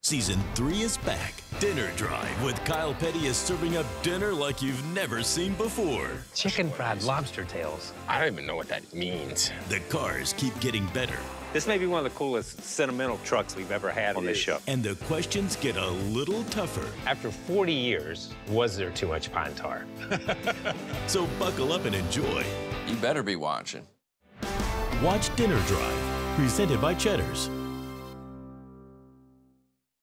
Season 3 is back. Dinner Drive with Kyle Petty is serving up dinner like you've never seen before. Chicken fried lobster tails. I don't even know what that means. The cars keep getting better. This may be one of the coolest sentimental trucks we've ever had on this show. And the questions get a little tougher. After 40 years, was there too much pine tar? So buckle up and enjoy. You better be watching. Watch Dinner Drive, presented by Cheddar's.